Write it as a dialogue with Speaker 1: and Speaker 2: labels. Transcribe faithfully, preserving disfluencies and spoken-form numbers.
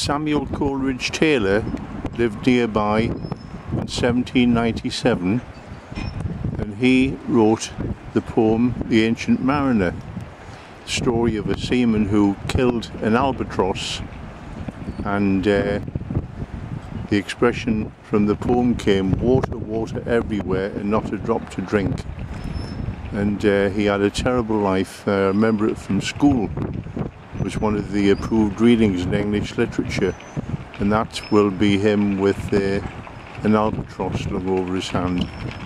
Speaker 1: Samuel Coleridge Taylor lived nearby in seventeen ninety-seven, and he wrote the poem The Ancient Mariner, the story of a seaman who killed an albatross, and uh, the expression from the poem came, water, water everywhere and not a drop to drink. And uh, he had a terrible life. I remember it from school. It was one of the approved readings in English literature, and that will be him with uh, an albatross slung over his hand.